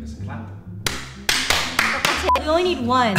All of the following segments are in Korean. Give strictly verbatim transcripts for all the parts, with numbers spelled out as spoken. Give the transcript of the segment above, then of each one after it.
us a clap. We only need one.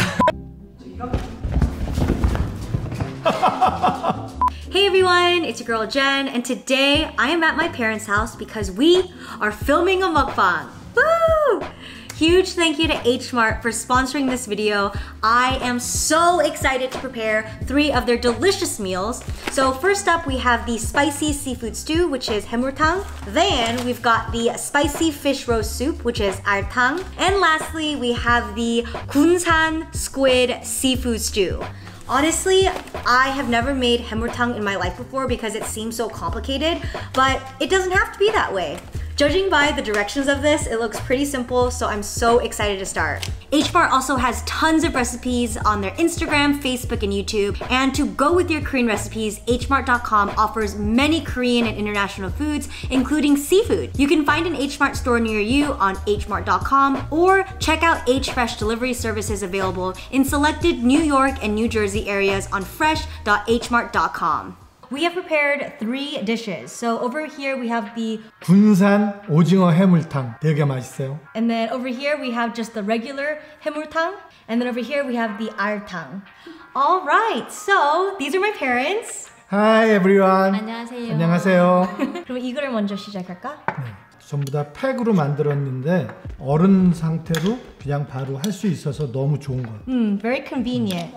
Hey everyone, it's your girl Jen, and today I am at my parents' house because we are filming a mukbang. Woo! Huge thank you to H Mart for sponsoring this video. I am so excited to prepare three of their delicious meals. So first up, we have the spicy seafood stew, which is haemultang. Then we've got the spicy fish roast soup, which is artang. And lastly, we have the Gunsan squid seafood stew. Honestly, I have never made haemultang in my life before because it seems so complicated, but it doesn't have to be that way. Judging by the directions of this, it looks pretty simple, so I'm so excited to start. H Mart also has tons of recipes on their Instagram, Facebook, and YouTube. And to go with your Korean recipes, H Mart dot com offers many Korean and international foods, including seafood. You can find an H Mart store near you on H Mart dot com or check out H Fresh delivery services available in selected New York and New Jersey areas on fresh dot H Mart dot com. We have prepared three dishes. So over here we have the 군산 오징어 해물탕. 되게 맛있어요. And then over here we have just the regular 해물탕. And then over here we have the 알탕. All right, so these are my parents. Hi everyone. 안녕하세요. 안녕하세요. 그럼 이거를 먼저 시작할까? 네, 전부 다 팩으로 만들었는데 얼은 상태로 그냥 바로 할 수 있어서 너무 좋은 것 같아요. 음, very convenient.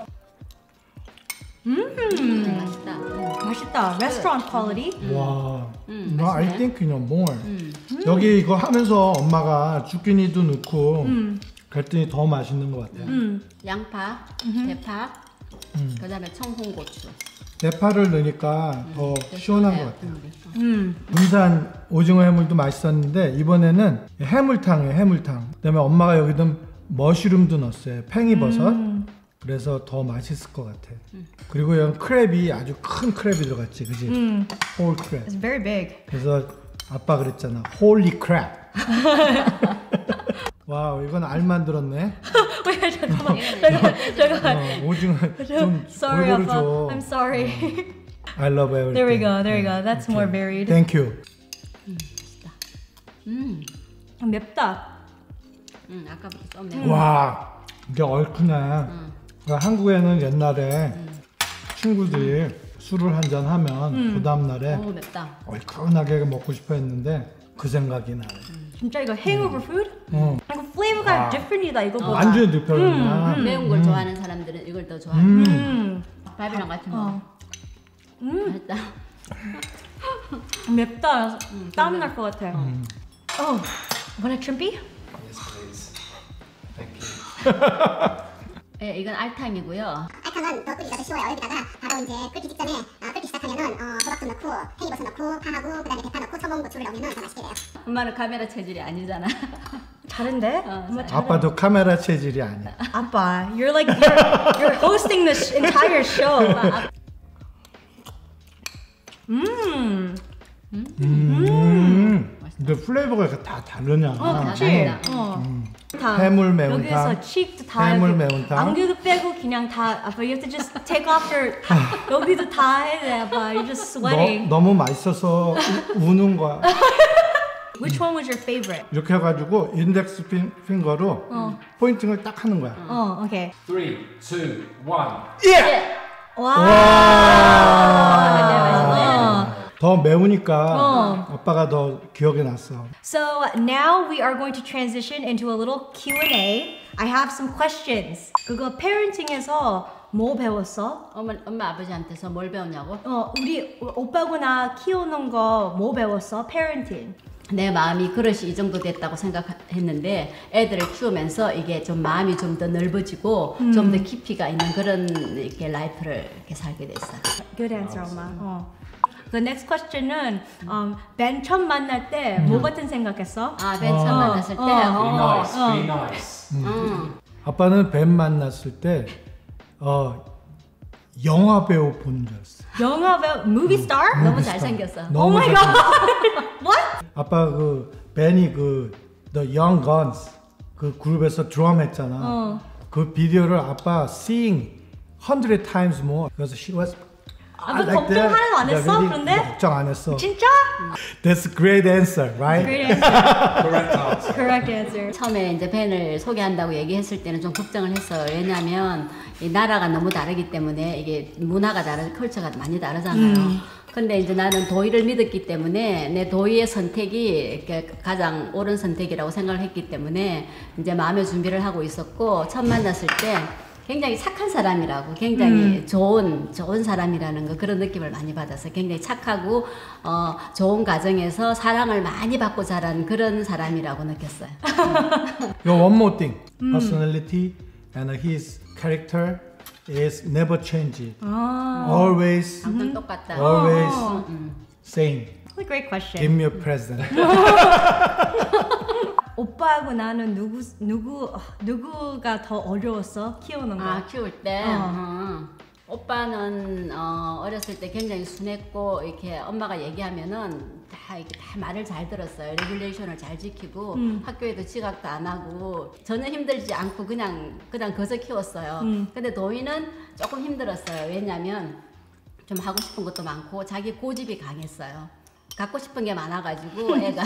음, 맛있다. 맛있다. Restaurant quality. 와, 음, no, I 맛있네. think you know more. 음. 여기 이거 하면서 엄마가 주끼니도 넣고 음. 그랬더니 더 맛있는 것 같아요. 음. 양파, 대파, 음. 그다음에 청홍고추. 대파를 넣으니까 더 시원한 것 같아요. 음. 군산 오징어 해물도 맛있었는데 이번에는 해물탕이에요. 해물탕. 그다음에 엄마가 여기도 머쉬룸도 넣었어요. 팽이버섯. 음. 그래서 더 맛있을 것 같아. 음. 그리고 여기 크랩이 아주 큰 크랩이 들어갔지, 그지? 음. 홀 크랩. It's very big. 그래서 아빠 그랬잖아. 홀리 크랩. 와우, 이건 알 만들었네. 왜 잠깐만. 잠깐만. 잠깐만. 어, 오징어 좀 Sorry, 골고루 아빠. 줘. I'm sorry. I love everything. There we go. There we go. That's more varied. Thank you. 음, 맛있다. 음, 맵다. 음, 아까부터 좀 매워. 와, 이게 얼큰해. 음. 한국에는 옛날에 음. 친구들이 술을 한잔 하면 음. 그 다음날에 오, 맵다. 얼큰하게 먹고 싶어 했는데 그 생각이 나네. 진짜 이거 hangover food? 어. 이거 flavor가 different이다 이거보다. 완전히 diferent이야. 음. 매운 걸 음. 좋아하는 사람들은 이걸 더 좋아해. 음. 음. 밥이랑 같이 먹어. 어. 음. 맛있다. 맵다. 음, 땀 날 것 같아. 음. Oh, want a shrimpy? Yes, please. Thank you. 예, 이건 알탕이고요. 알탕은 더 끓이기가 더 쉬워요. 여기다가 바로 이제 끓기 직전에 어, 끓기 시작하면은 어, 호박도 넣고 팽이버섯 넣고 파하고 그다음에 대파 넣고 청홍고추를 넣으면 더 맛있게 돼요. 엄마는 카메라 체질이 아니잖아. 다른데? 어, 엄마 잘해. 아빠도 카메라 체질이 아니야. 아빠, you're like you're, you're hosting this entire show. 음. 음. 근데 플레이버가 다 다르냐. 어, 그치? 다르다. 어. 음. 다. 해물 매운탕. 여기서 cheek도 다 해물 이렇게 매운탕. 안개도 빼고 그냥 다 아빠 you have to just take off your 여기도 다 해야 돼 아빠 you're just sweating. 너, 너무 맛있어서 우, 우는 거야. Which one was your favorite? 이렇게 해가지고 인덱스 핑, 핑거로 어. 포인팅을 딱 하는 거야. 어, 오케이. Three, two, one. 예! 와. 와. 더 매우니까 어. 아빠가 더 기억에 났어. So now we are going to transition into a little Q and A. I have some questions. 그거 parenting에서 뭐 배웠어? 엄마, 엄마 아버지한테서 뭘 배웠냐고? 어, 우리 오빠고 나 키우는 거 뭐 배웠어? parenting. 내 마음이 그릇이 이 정도 됐다고 생각했는데 애들을 키우면서 이게 좀 마음이 좀 더 넓어지고 음. 좀 더 깊이가 있는 그런 이렇게 라이프를 이렇게 살게 됐어. Good answer, 엄마. 어. The next question은 um, 벤 처음 만날 때 뭐 같은 생각했어? 아, 맨 처음 만났을 때? 어, Be 어. nice, 어. be nice. 응. 아빠는 뱀 만났을 때 어, 영화 배우 보는 줄 알았어. 영화 배우, movie star? 너무 잘생겼어. Oh 너무 my 잘생- god! What? 아빠 그 벤이 그 The Young Guns 그 그룹에서 드럼 했잖아. 어. 그 비디오를 아빠 seeing hundred times more. 그래서 she was 아, 뭐 걱정 하나도 안 했어? really, 그런데? 걱정 안 했어. 진짜? That's a great answer, right? Great answer. Correct answer. Correct answer. 처음에 이제 밴을 소개한다고 얘기했을 때는 좀 걱정을 했어요. 왜냐하면 이 나라가 너무 다르기 때문에 이게 문화가 다르, 컬처가 많이 다르잖아요. 음. 근데 이제 나는 도희를 믿었기 때문에 내 도희의 선택이 가장 옳은 선택이라고 생각을 했기 때문에 이제 마음의 준비를 하고 있었고 처음 만났을 때 굉장히 착한 사람이라고 굉장히 음. 좋은 좋은 사람이라는 거 그런 느낌을 많이 받아서 굉장히 착하고 어, 좋은 가정에서 사랑을 많이 받고 자란 그런 사람이라고 느꼈어요. Your one more thing, 음. personality and his character is never change. 아. Always, 항상 똑같다. always 어. same. That's a great question. Give me a present. 오빠하고 나는 누구 누구 누구가 더 어려웠어 키우는 거? 아 키울 때. 어. 어. 오빠는 어, 어렸을 때 굉장히 순했고 이렇게 엄마가 얘기하면은 다 이렇게 다 말을 잘 들었어요. 레귤레이션을 잘 지키고 음. 학교에도 지각도 안 하고 전혀 힘들지 않고 그냥 그냥 거저 키웠어요. 음. 근데 도희는 조금 힘들었어요. 왜냐면 좀 하고 싶은 것도 많고 자기 고집이 강했어요. 갖고 싶은 게 많아가지고 애가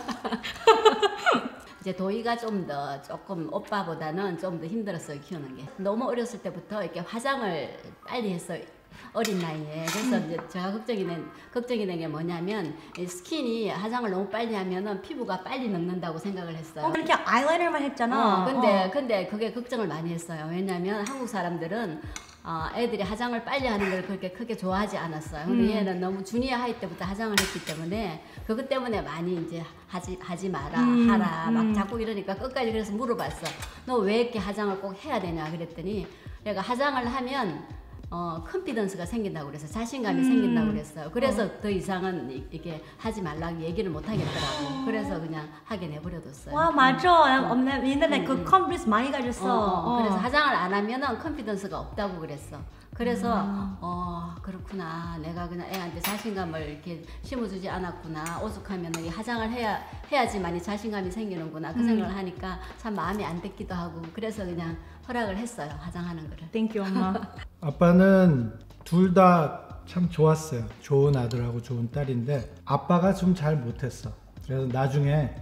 이제 도희가 좀 더 조금 오빠보다는 좀 더 힘들었어요 키우는 게. 너무 어렸을 때부터 이렇게 화장을 빨리 했어요. 어린 나이에. 그래서 이제 제가 걱정이 된 걱정이 된 게 뭐냐면 이 스킨이 화장을 너무 빨리 하면은 피부가 빨리 늙는다고 생각을 했어요. 어, 그렇게 아이라이너만 했잖아. 어, 근데 어. 근데 그게 걱정을 많이 했어요. 왜냐면 한국 사람들은 어, 애들이 화장을 빨리 하는 걸 그렇게 크게 좋아하지 않았어요. 근데 음. 얘는 너무 주니어 하이 때부터 화장을 했기 때문에 그것 때문에 많이 이제 하지 하지 마라 음. 하라 막 음. 자꾸 이러니까 끝까지 그래서 물어봤어. 너 왜 이렇게 화장을 꼭 해야 되냐 그랬더니 내가 화장을 하면 어, 컨피던스가 생긴다고 그래서 자신감이 음. 생긴다고 그랬어요. 그래서 어. 더 이상은 이, 이게 하지 말라고 얘기를 못 하겠더라고. 그래서 그냥 하게 내버려뒀어요. 와 맞아. 음. 나 옛날에 음. 그 컨피던스 많이 가졌어. 어, 어. 어. 그래서 화장을 안 하면은 컨피던스가 없다고 그랬어. 그래서 음. 어 그렇구나. 내가 그냥 애한테 자신감을 이렇게 심어주지 않았구나. 오죽하면은 이 화장을 해야 해야지만이 자신감이 생기는구나. 그 음. 생각을 하니까 참 마음이 안 됐기도 하고. 그래서 그냥 허락을 했어요. 화장하는 거를. Thank you, 엄마. 아빠는 둘 다 참 좋았어요. 좋은 아들하고 좋은 딸인데 아빠가 좀 잘 못했어. 그래서 나중에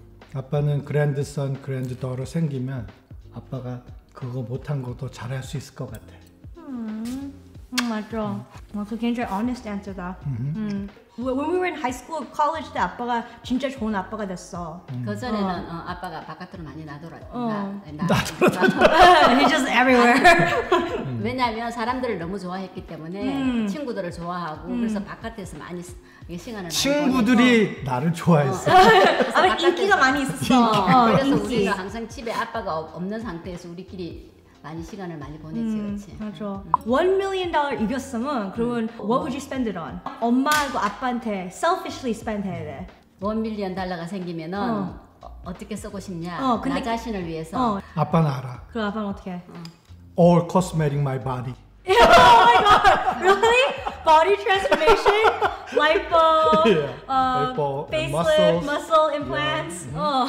아빠는 그랜드선, 그랜드더러 생기면 아빠가 그거 못한 것도 잘할 수 있을 것 같아. 음, 음 맞아. 음. 어, 그 굉장히 honest answer다. 음. When we were in high school, college 때 아빠가 진짜 좋은 아빠가 됐어. 음. 그 전에는 어. 어, 아빠가 바깥으로 많이 나돌아. 어. 나, 나, He's just everywhere. 음. 왜냐하면 사람들을 너무 좋아했기 때문에 음. 친구들을 좋아하고 음. 그래서 바깥에서 많이 시간을 친구들이 많이 나를 좋아했어. 아마 인기가 많이 있었어. 어, 그래서 인기. 우리가 항상 집에 아빠가 없는 상태에서 우리끼리 많이 시간을 많이 보냈지, 음, 그렇지. 맞아. 음. one million dollar 이겼으면 그러면 음. what would you spend it on? 엄마하고 아빠한테 selfishly spend 해야 돼. 원 밀리언 달러가 생기면은 어. 어, 어떻게 쓰고 싶냐? 어, 근데, 나 자신을 위해서. 어. 아빠는 알아. 그럼 아빠는 어떻게 해? 어. All cosmetic my body. Oh my god, really? Body transformation, lipo, Yeah. uh, lipo, facelift, muscles. muscle implants. Yeah. 어.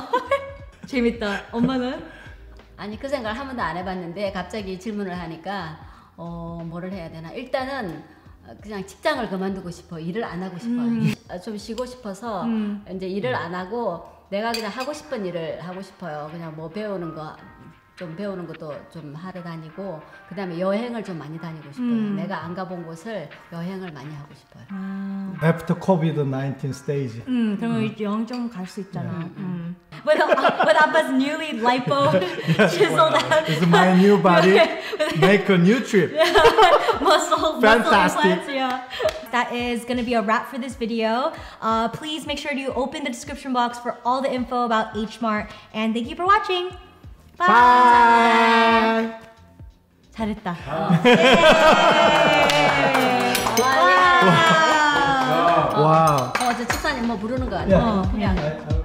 재밌다. 엄마는? 아니 그 생각을 한 번도 안 해봤는데 갑자기 질문을 하니까 어 뭐를 해야 되나? 일단은 그냥 직장을 그만두고 싶어. 일을 안 하고 싶어요. 음. 좀 쉬고 싶어서 음. 이제 일을 안 하고 내가 그냥 하고 싶은 일을 하고 싶어요. 그냥 뭐 배우는 거 좀 배우는 것도 좀 하러 다니고 그 다음에 여행을 좀 많이 다니고 싶어요. 음. 내가 안 가본 곳을 여행을 많이 하고 싶어요. 아. After COVID nineteen stage. 음, 그러면 이제 여행 좀 갈 수 있잖아. 음. 음. With, with Appa's newly lipo chiseled out. This is my new body. Make a new trip. muscle, Fantastic. muscle implants, yeah. That is going to be a wrap for this video. Uh, please make sure to open the description box for all the info about H Mart. And thank you for watching. Bye. Bye. 잘했다. Wow. 어, 저 집사님 뭐 부르는 거 아니야? Yeah. 어, 그냥.